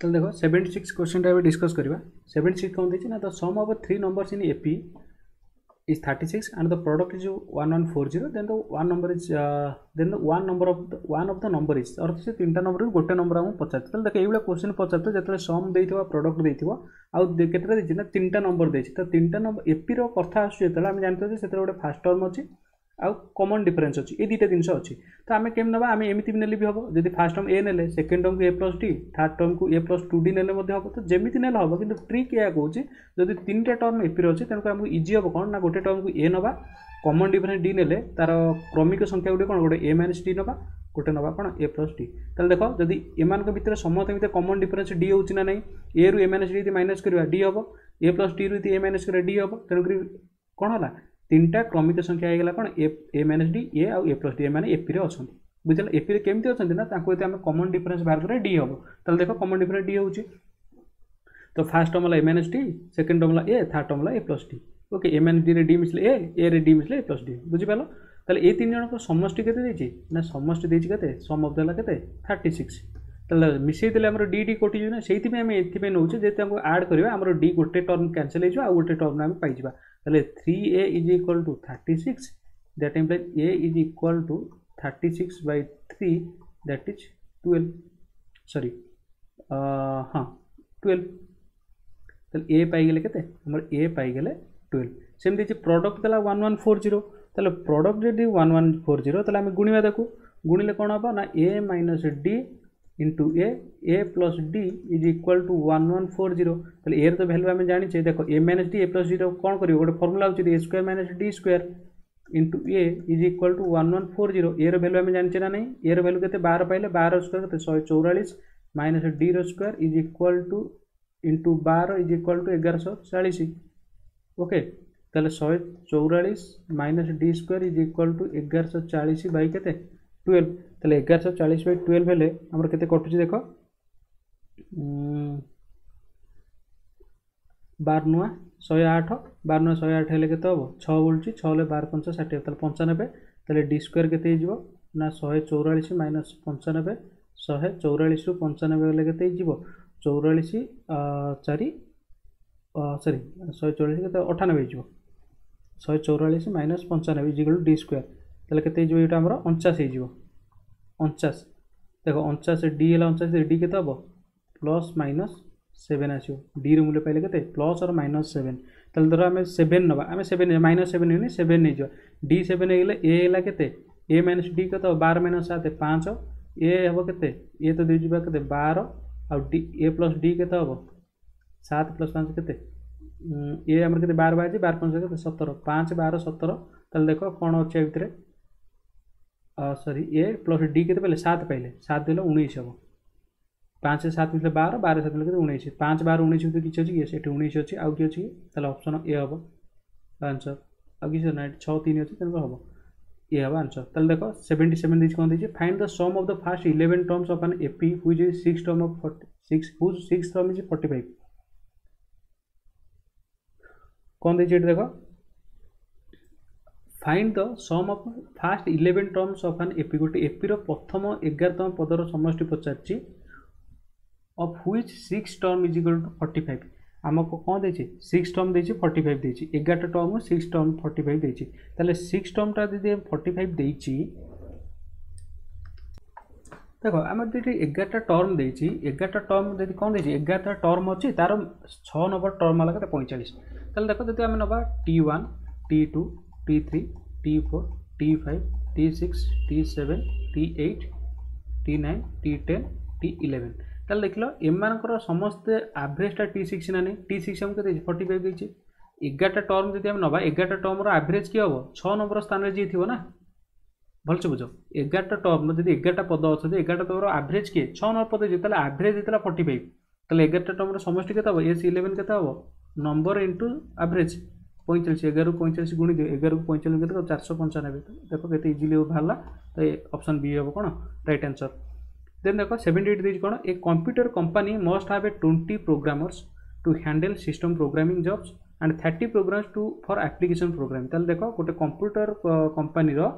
तो देखो 76 question type discuss करवा 76 कौन देछि ना the sum of 3 numbers in AP is 36 and the product is 1140 then the one number is then the one of the number is और से तीनटा नंबर गोटे नंबर हम पचार तो देख ये क्वेश्चन पचार जो सम देथिबा प्रोडक्ट देथिबा आउ केतेटा देछि ना तीनटा नंबर देछि तो तीनटा नंबर एपी रो कथा आसु जेतला हम जानते जे सेतरे गोटे फास्ट टर्म अछि आउ कॉमन डिफरेंस अछि ए दुटा जिंस अछि तो आमे केम नबा आमे एमिति नेले भी हबो जदि फर्स्ट टर्म ए नेले सेकंड टर्म को A plus D third term को ए प्लस 2d नेले मध्ये हबो तो जेमिति नेले हबो किंतु ट्रिक या कहूची जदि तीनटा टर्म एपी रो अछि तनको हमको इजी हबो कोन ना गोटे टर्म को ए नबा कॉमन डिफरेंस डी नेले तार क्रमिक संख्या गुटे कोन गोटे ए माइनस डी नबा गोटे नबा कोन ए प्लस डी तले देखो जदि एमान के भितर समस्त भितर कॉमन डिफरेंस डी होची ना नै ए रु ए माइनस डी माइनस करबा डी हबो ए प्लस डी रु ए माइनस करबा डी हबो तनो करी कोन होला तीनटा क्रमिक संख्या आइगला कोन ए माइनस डी ए आउ ए प्लस डी माने एपी रे अछंती बुझल एपी रे केमती अछंती ना ताको एते हम कॉमन डिफरेंस बाहर करे डी हबो तले देखो कॉमन डिफरेंस डी होची तो फर्स्ट टर्म ला A minus D second term ला ए थर्ड टर्म ला A plus D okay A minus D रे डी मिसले ए रे डी मिसले ए प्लस डी बुझि पालो तले ए तीन जण को समष्टि केते देछि ना समष्टि देछि केते सम ऑफ देला केते 36 तले मिसै देले हमर डी डी कोटि ना सेहिति में हम एथि पे नउचे जे ताको ऐड करबा हमर डी गोटे टर्म कैंसिल हेजो आ गोटे टर्म हम पाइ जिबा तले 3a is equal to 36 that implies a is equal to 36 by 3 that is 12 sorry हाँ 12 तले a पाई गेले केते हमर a पाई गेले 12 सेम देछि प्रोडक्ट देला 1140 तले प्रोडक्ट जदि 1140 तले हम गुणिबा देखु गुणिले कोन हबा ना a minus d into a plus d is equal to 1140 तले a तो वैल्यू हम जानि छै देखो a minus d a plus d कोन करियो गोटे फार्मूला होछि a square minus d square into a is equal to 1140 a रो वैल्यू हम जानि छै ना नै a रो वैल्यू केते 12 पाइले 12 स्क्वायर केते 144 minus d रो square is equal to into 12 is equal to 1140 okay तले 144 minus d square is equal to 1140 by केते 12 तले 1140 by 12 हेले हमर केते कटुची देखो 12 नुआ 108 12 नुआ 108 हेले केते हबो 6 बोलची 6 ले 12 5 60 तले 95 तले d स्क्वायर केते हिजबो ना 144 minus 95 144 रु 95 हेले केते हिजबो 44 4 सॉरी 144 केते 98 हिजबो 144 minus 95 is equal to d square तले केते हिजबो एटा हमर 49 हिजबो 49 देखो 49 डी हला 49 डी केते हबो प्लस माइनस 7 आसियो डी रो मूल्य पाइले केते प्लस और माइनस 7 तले धर हम 7 नबा हम 7 माइनस 7 नै 7 नै जो डी 7 हे गेले ए हला केते ए माइनस डी केते 12 माइनस 7 5 ए हबो केते ए तो दे जिबा केते 12 और डी ए प्लस डी केते हबो 7 प्लस 5 केते ए हमर केते 12 बाजी 12 5 केते 17 5 12 17 तले देखो कोन अछि भितरे सॉरी ए प्लस डी केते पहले 7 पहले 7 देले 19 हबो 5 से 7 मिले 12 12 7 मिले 19 5 12 19 तो किछ अछि ये सेठी 19 अछि आउ कि अछि तले ऑप्शन ए हबो आंसर आ किछ ना 6 3 अछि तने हबो ए हबो आंसर तले देखो 77 दिस कोन दिछि find the sum of the first 11 terms of an AP which is 6 term of 46 whose 6 term is 45 कोन दिछि देखो find the sum of first 11 terms of an AP गोटे एपी रो प्रथम 11तम पदर समष्टि पचारछि of which 6 term is equal to 45 हमको कोन देछि 6 टर्म देछि 45 देछि 11 टर्म 6 टर्म 45 देछि ताले 6 टर्म ता यदि 45 देछि देखो हम यदि 11 टर्म देछि 11 टर्म यदि कोन देछि 11 टर्म अछि तार 6 नंबर टर्म वाला के 45 ताले देखो यदि हम नबा T1 T2 T3 T4 T5 T6 T7 T8 T9 T10 T11 ताले देखलो एमानकर समस्त एवरेज टा T6 ना नै T6 हम के 45 देछि 11 टर्म जदि हम नबा 11 टर्म रो एवरेज की हबो 6 नंबर स्थान रे जे थिबो ना भलसे बुझो 11 टर्म जदि 11 पद अछि 11 टर्म रो एवरेज के 6 नंबर पद जेतला एवरेज जेतला 45 ताले 11 टर्म रो समष्टि केते हबो S11 केते हबो नंबर इनटू एवरेज 45 11 को 45 गुणी दे 11 को 45 केते 495 देखो केते इजीली बाहरला तो ऑप्शन बी हबो कोन राइट आंसर देन देखो 78 देज कोन a computer company must have a 20 programmers to handle system programming jobs and 30 programs to for application program ताले देखो गोटे कंप्यूटर कंपनी रो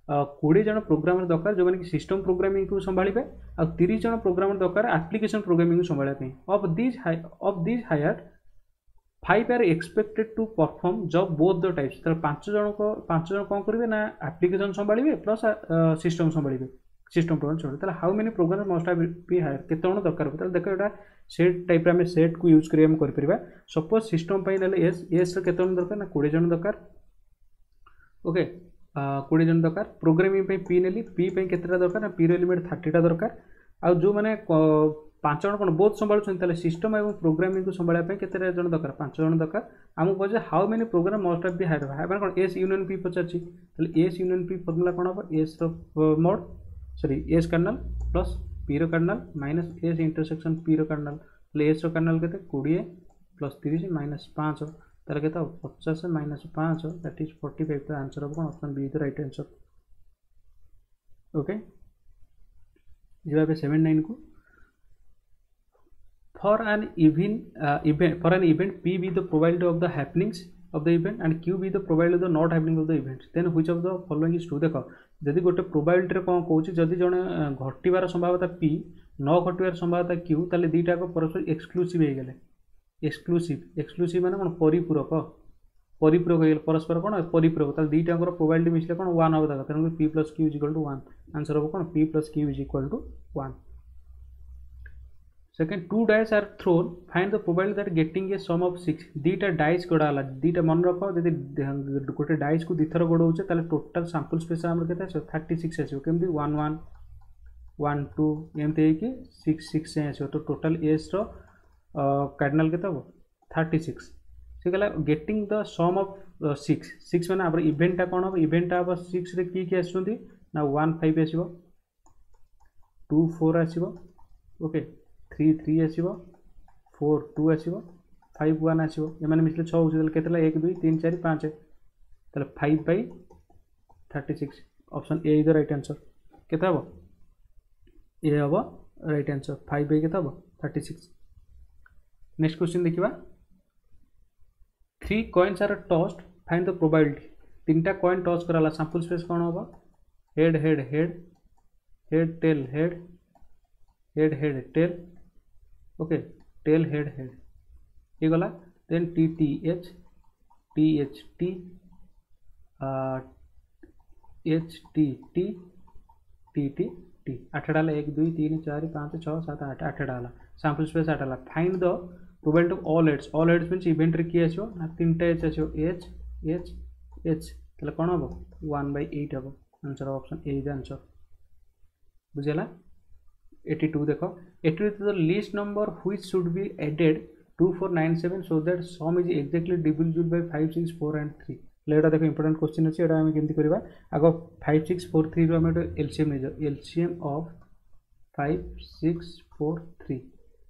20 जन प्रोग्रामर दरकार जो कि सिस्टम प्रोग्रामिंग को संभालिबे आ 30 जन प्रोग्रामर दरकार एप्लिकेशन प्रोग्रामिंग को संभालिबा पई of this hire 5 are expected to perform job both the types. तो 5 जन कौन करेंगे ना एप्लिकेशन संभालिबे प्लस सिस्टम संभालिबे सिस्टम प्रोग्राम संभालिबे। How many programmer must have be hire केते जन दरकार हो तो देखो एटा सेट टाइप रे हम सेट को यूज करिया हम कर परिबा। सपोज सिस्टम पई नेले एस रे केते जन दरकार ना 20 जन दरकार ओके 20 जन दरकार। प्रोग्रामिंग पे पी नेली पी पे केतेटा दरकार ना पी रो एलिमेंट 30 टा दरकार। आ जो माने 5 जन कोन बोथ संभाळुछन ताले सिस्टम एवं प्रोग्रामिंग को संभाळा पे केतेटा जन दरकार 5 जन दरकार। हमु पजे how many program must have be hire माने कोन एस यूनियन पी पचाची ताले एस यूनियन पी फार्मूला कोन हो एस रो mod sorry S cardinal plus P रो cardinal minus S intersection P रो कर्नल ताले एस रो कर्नल केते 20 प्लस 30 माइनस 5 ताले केते 50 माइनस 5 दैट इज 45। तो answer of option B is the right answer okay. जवाब है 79 को for an event p be the probability of the happenings of the event and q be the probability of the not happening of the event then which of the following is true। देखो जदि गोटे probability रे कोन कहूची जदि जने घटिबार संभावना p न घटिबार संभावना q ताले दीटा को परस्पर एक्सक्लूसिव हे गेले। एक्सक्लूसिव माने कोन परिपूरक हो गेल परस्पर कोन परिपूरक ताले दीटा को प्रोबेबिलिटी मिसले कोन 1 हो दाका तने p + q = 1 आंसर हो कोन p + q = 1। Second 2 dice are thrown find the probability that getting a sum of 6 दीटा डाइस गड़ाला दीटा मन रख जदि गोटे डाइस को दिथर गड़ौचे ताले टोटल सैंपल स्पेस हमर केते आछो 36 आछो केमति 1 1 1 2 एमते है कि 6 6 से आछो तो टोटल एस रो कार्डिनल केते हो 36 से गला गेटिंग द सम ऑफ 6 6 माने हमर इवेंट कोन हो इवेंट अब 6 रे की आछुंती ना 1 5 आछिबो 2 4 आछिबो ओके 3 3 आसीबो 4 2 आसीबो 5 1 आसीबो ए माने मिसले 6 होछि तले केतला 1 2 3 4 5 तले 5 by 36 option A is the right answer केता हबो ए हबो राइट आंसर 5 बाय केता हबो 36। नेक्स्ट क्वेश्चन देखिबा 3 coins are tossed find the probability तीनटा कॉइन टॉस कराला सैंपल स्पेस कोन हबो head head head head tail head head head tail okay tail head head ये गला then T T H T T T T 8 डाला 1 2 3 4 5 6 7 8 8 डाला sample space 8 डाला find the probability of all heads means event रे की आछो ना तीनटा एच आछो एच एच एच तले कोन हबो 1/8 हबो answer option A is the answer बुझेला। 82 देखो 82 the least number which should be added 2497 so that sum is exactly divisible by 5 6 4 and 3 लेटा देखो इंपोर्टेंट क्वेश्चन अछि एटा हम केमति करबा आगो 5 6 4 3 रो हम एलसीएम ले जाओ एलसीएम ऑफ 5 6 4 3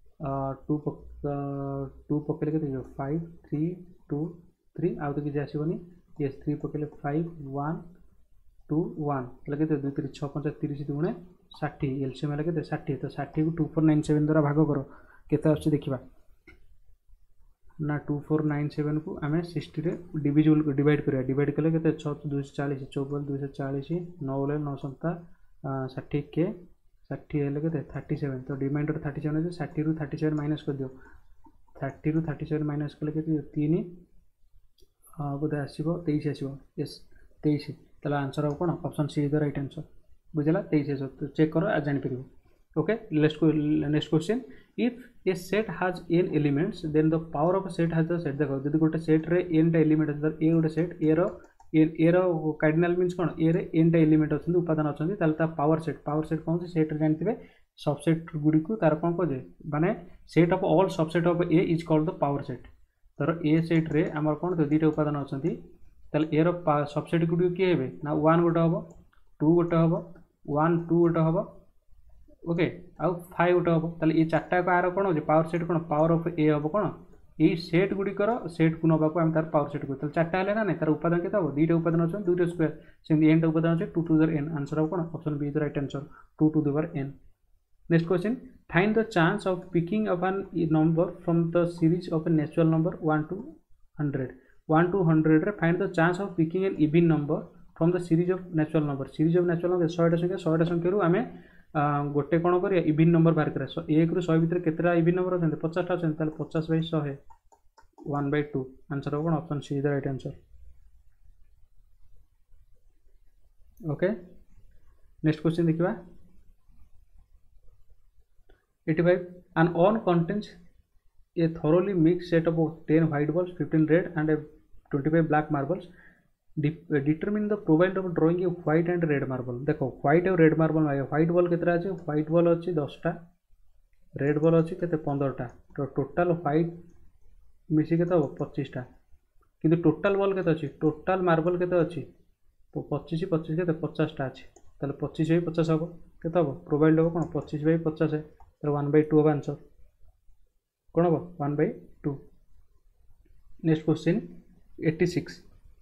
2 पकले के जो 5 3 2 3 आ तो कि आसीबनी यस 3 पकले 5 1 2 1 लगे तो 2 3 6 5 30 दुणे 60 एलसीएम लगे तो 60 तो 60 को 2497 द्वारा भाग करो केते आछी देखिबा ना 2497 को आमे 60 रे डिविजिबल डिवाइड करिया डिवाइड कले केते 6 240 54 240 9 ले 9 संता 60 के 60 हेले केते 37 तो रिमाइंडर 37 है 60 रु 37 माइनस कर दियो 30 रु 37 माइनस कले केते 3 बोधे आसीबो 23 आसीबो यस 23 तला आंसर हो कोन option C is the right answer बुझला 23 तो चेक करो आ जानि परिबो okay. Next question if a set has n elements then the power of a set has the set देखो जदि गोटे सेट रे n टा एलिमेंट है ए गोटे सेट ए रो कार्डिनल मींस कोन ए रे n टा एलिमेंट अछन उपादान अछन ताल ता पावर सेट कोन सेट रे जानथिबे सबसेट गुडी को तार कोन को जे माने set of all subset of A is called the power set तर ए सेट रे हमर कोन तो दीटा उपादान अछन ताल ए रो सबसेट गुडी के हेबे ना 1 गोटे हबो 2 गोटे हबो 1 2 गोटे हबो ओके आउ 5 गोटे हबो ताले ए चारटा को आरो कोन हो पावर सेट कोन पावर ऑफ ए हबो कोन ए सेट गुडी कर सेट को नबा को हम तार पावर सेट को ताले चारटा हले ना नै तार उपादान केता हबो दीटा उपादान अछन 2 स्क्वायर सेम एन उपादान अछि 2 टू द n आंसर हबो कोन option B is the right answer 2 to the power n। Next question find the chance of picking up an number from the series of a natural number 1 to 100 1 to 100 रे find the chance of picking an even number from the series of natural number शहेटा संख्या आम गोटे कौन कर even number बाहर करा 1 रू 100 भितर केतेटा इवन नंबर अच्छा 50टा अच्छा 50/100 1/2 आंसर हो कौन option C is the right answer. Okay next question देखा 85 an on contains a thoroughly mixed set of 10 white balls 15 red and 25 black marbles determine the probability of drawing a white and red marble। देखो white और red marble मांगे white ball केतरा अछि white ball अछि 10टा red ball अछि केते 15टा तो total white मिसी केते हो 25टा किंतु टोटल बॉल केते अछि टोटल मार्बल केते अछि 25 25 केते 50टा अछि ताले 25/50 हो केते हो प्रोबाबिलिटी हो कोन 25/50 है तो 1/2 हो आंसर कौन हम 1/2। Next question 86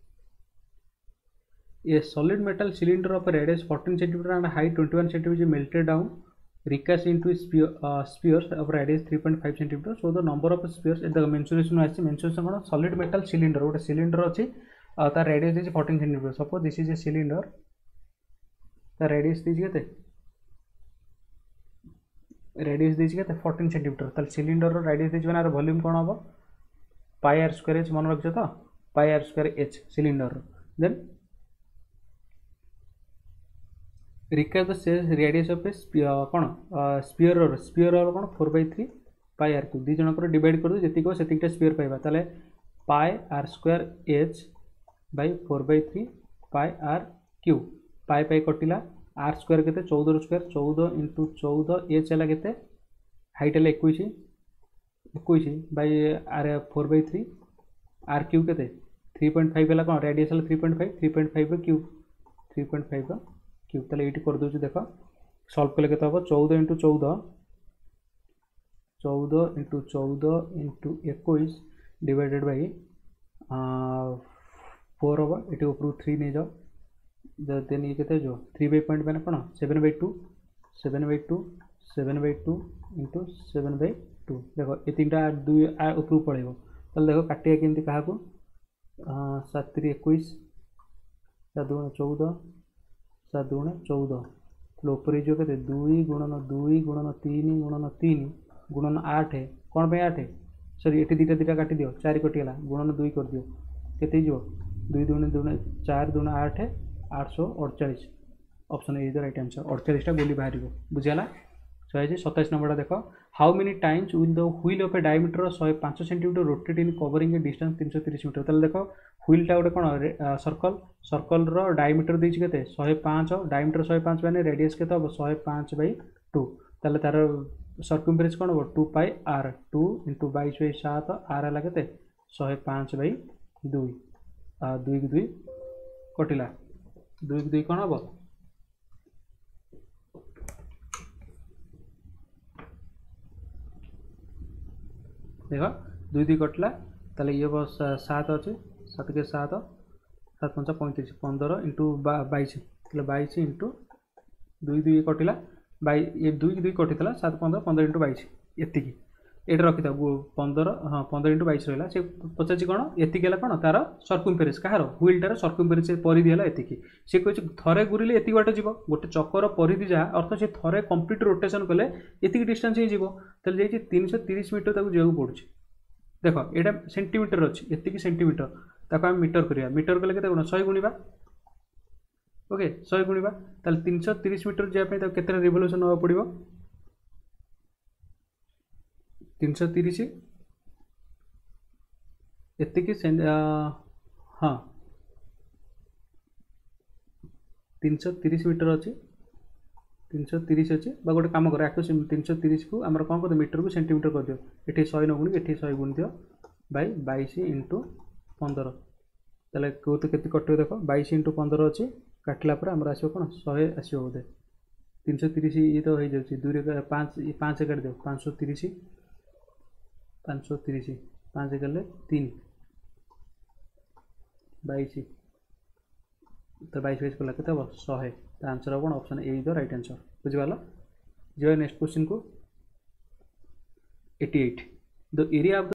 a solid metal cylinder of a radius 14 cm and height 21 cm is melted down recast into spheres of radius 3.5 cm so the number of spheres the mensuration आछि mensuration कोन solid metal cylinder गोटे cylinder अछि ता radius is 14 cm suppose this is a cylinder ता radius is केते radius देछि केते 14 cm ताल cylinder रो radius देछि माने वॉल्यूम कोन हबो pi r square h मन रखछ तो pi r square h cylinder then recast the radius of a कौन स्पीयर कौन 4/3 पाई आर क्यू दी जन डिवाइड कर जी को से स्पीयर पाइबा ताले पाई आर स्क्वायर एच बै 4/3 pi R cube pi pi कटिला आर स्क्वायर के 14 स्क्वायर 14 इंटू 14 एच है के हाइट है 21 बै आर 4/3 आर क्यू के 3.5 है कौन रेडियस है 3.5 क्यूब 3.5 क्यूब ताले ये कर दूँ देख सल्व कले केते हम 14 इंटू 14 21 डिवाइडेड बाई 4 हम ये ऊपर 3 नहीं जाओ देन ये केते जो 3/पॉइंट मैंने कौन 7/2 इंटू 7/2 देखो ये 3टा 2 ऊपर पड़ेगा ताले देखो काटिया केमती क्या 7 3 21 7 2 14 7 2 14 ऊपर जो के 2 गुणन 2 गुणन 3 गुणन 3 गुणन 8 कौन पे 8 सॉरी ये दीटा काटी दियो 4 कटिगला गुणन 2 कर दियो केते जो 2 दुणे 4 दुणे 8 848 option A is the right answer 48टा गोली बाहर बुझियाला 127 नंबर देख how many times will the wheel of a diameter 105 centimetre rotate in covering a distance 330 metre ताले देखो व्हीलटा गोटे कौन सर्कल रो डायमीटर देछि केते 105 डायमीटर 105 माने रेडियस केते हो 105/2 ताले तार सर्कमफेरेंस कोन हो 2 पाई आर 2 इंटू 22/7 आर है केते 105/2 2 2 कटिला 2 2 कोन हो देख 2 2 कटला ताले ये बस 7 अच्छे 7 के 7 7 5 35 15 इंटू 22 22 इंटू 2 2 कटिला ये 2 2 कटी 7 15 15 इंटू 22 एति ये रखी था 15 हाँ 15 इंटू 22 रहा से पचास कौन एति कौन तार सर्कमफेरेंस कहार व्हीलटार सर्कमफेरेंस परिधि है एति सी कह थे गुरिले एति बाट जीव गोटे चक्कर परिधि जहाँ अर्थ से थे कंप्लीट रोटेशन कले एति डिस्टेंस ही जीव ताले 330 मीटर तक जाऊ पड़ुछि देख यहाँ सेंटीमीटर अच्छी एति सेंटीमीटर ताको आम मीटर करिया मीटर कले केते 100 गुणिबा ओके 100 गुणिबा ताले 330 मीटर जाय पे केते रिवोल्यूशन होबा पड़िबो 330 एति हाँ 330 मीटर अच्छी 330 अच्छी गोटे कम कर 330 को आम कौन कर मीटर को सेंटीमीटर कर दियो ये 100 न गुणी ये 100 गुण दियो बै 22 इंटू 15 ताले कौन के कट देख 22 इंटू 15 अच्छी काटला आमर आसो कौन 100 आसो बोधे 330 ये तो हो जाए 2 5 5 काट दियो 530 5 कले 3 22 तो 22 कला के 100 तो आंसर हम कौन option A is the right answer बुझिपाल जो नेक्स्ट क्वेश्चन को 88 द एरिया ऑफ